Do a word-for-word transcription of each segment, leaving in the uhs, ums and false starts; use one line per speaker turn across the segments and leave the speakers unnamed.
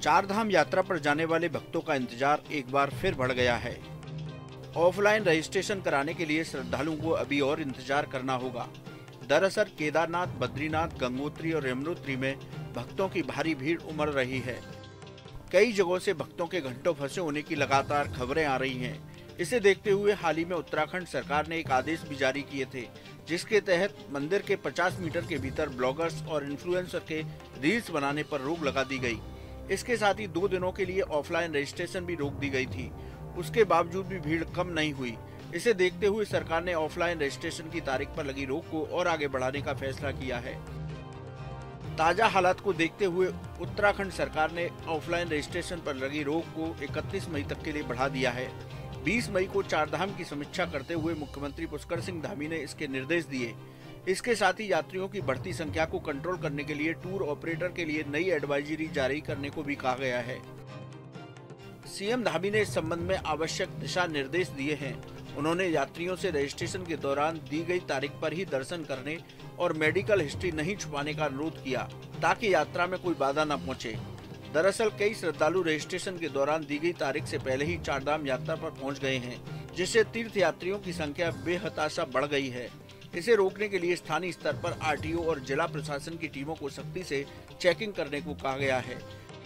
चार धाम यात्रा पर जाने वाले भक्तों का इंतजार एक बार फिर बढ़ गया है। ऑफलाइन रजिस्ट्रेशन कराने के लिए श्रद्धालुओं को अभी और इंतजार करना होगा। दरअसल केदारनाथ, बद्रीनाथ, गंगोत्री और यमुनोत्री में भक्तों की भारी भीड़ उमड़ रही है। कई जगहों से भक्तों के घंटों फंसे होने की लगातार खबरें आ रही हैं। इसे देखते हुए हाल ही में उत्तराखंड सरकार ने एक आदेश भी जारी किए थे, जिसके तहत मंदिर के पचास मीटर के भीतर ब्लॉगर्स और इन्फ्लुएंसर के रील्स बनाने पर रोक लगा दी गई। इसके साथ ही दो दिनों के लिए ऑफलाइन रजिस्ट्रेशन भी रोक दी गई थी। उसके बावजूद भी भीड़ कम नहीं हुई। इसे देखते हुए सरकार ने ऑफलाइन रजिस्ट्रेशन की तारीख पर लगी रोक को और आगे बढ़ाने का फैसला किया है। ताजा हालात को देखते हुए उत्तराखंड सरकार ने ऑफलाइन रजिस्ट्रेशन पर लगी रोक को इकतीस मई तक के लिए बढ़ा दिया है। बीस मई को चारधाम की समीक्षा करते हुए मुख्यमंत्री पुष्कर सिंह धामी ने इसके निर्देश दिए। इसके साथ ही यात्रियों की बढ़ती संख्या को कंट्रोल करने के लिए टूर ऑपरेटर के लिए नई एडवाइजरी जारी करने को भी कहा गया है। सीएम धामी ने इस संबंध में आवश्यक दिशा निर्देश दिए हैं। उन्होंने यात्रियों से रजिस्ट्रेशन के दौरान दी गई तारीख पर ही दर्शन करने और मेडिकल हिस्ट्री नहीं छुपाने का अनुरोध किया, ताकि यात्रा में कोई बाधा न पहुंचे। दरअसल कई श्रद्धालु रजिस्ट्रेशन के दौरान दी गई तारीख से पहले ही चारधाम यात्रा पर पहुंच गए हैं, जिससे तीर्थ यात्रियों की संख्या बेहताशा बढ़ गई है। इसे रोकने के लिए स्थानीय स्तर पर आरटीओ और जिला प्रशासन की टीमों को सख्ती से चेकिंग करने को कहा गया है।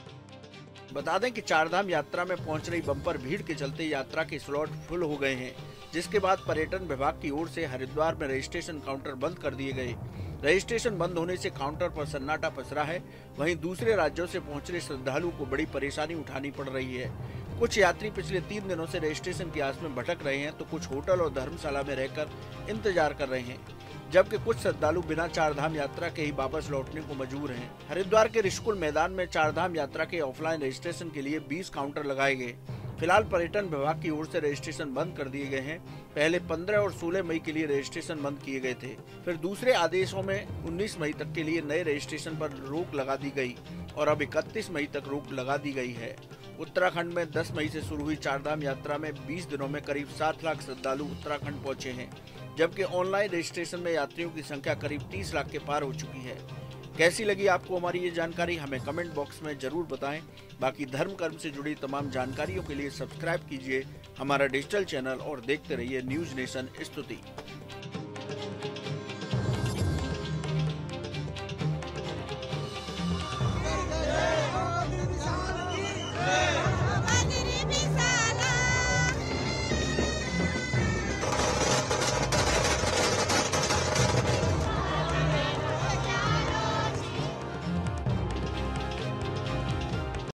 बता दें कि चारधाम यात्रा में पहुंच रही बम्पर भीड़ के चलते यात्रा के स्लॉट फुल हो गए हैं, जिसके बाद पर्यटन विभाग की ओर से हरिद्वार में रजिस्ट्रेशन काउंटर बंद कर दिए गए। रजिस्ट्रेशन बंद होने से काउंटर पर सन्नाटा पसरा है। वहीं दूसरे राज्यों से पहुंच रहे श्रद्धालुओं को बड़ी परेशानी उठानी पड़ रही है। कुछ यात्री पिछले तीन दिनों से रजिस्ट्रेशन की आस में भटक रहे हैं, तो कुछ होटल और धर्मशाला में रहकर इंतजार कर रहे हैं, जबकि कुछ श्रद्धालु बिना चारधाम यात्रा के ही वापस लौटने को मजबूर हैं। हरिद्वार के ऋषिकुल मैदान में चारधाम यात्रा के ऑफलाइन रजिस्ट्रेशन के लिए बीस काउंटर लगाए गए। फिलहाल पर्यटन विभाग की ओर से रजिस्ट्रेशन बंद कर दिए गए हैं। पहले पंद्रह और सोलह मई के लिए रजिस्ट्रेशन बंद किए गए थे। फिर दूसरे आदेशों में उन्नीस मई तक के लिए नए रजिस्ट्रेशन पर रोक लगा दी गई और अब इकतीस मई तक रोक लगा दी गई है। उत्तराखंड में दस मई से शुरू हुई चारधाम यात्रा में बीस दिनों में करीब सात लाख श्रद्धालु उत्तराखंड पहुंचे हैं, जबकि ऑनलाइन रजिस्ट्रेशन में यात्रियों की संख्या करीब तीस लाख के पार हो चुकी है। कैसी लगी आपको हमारी ये जानकारी, हमें कमेंट बॉक्स में जरूर बताएं। बाकी धर्म कर्म से जुड़ी तमाम जानकारियों के लिए सब्सक्राइब कीजिए हमारा डिजिटल चैनल और देखते रहिए न्यूज नेशन स्तुति।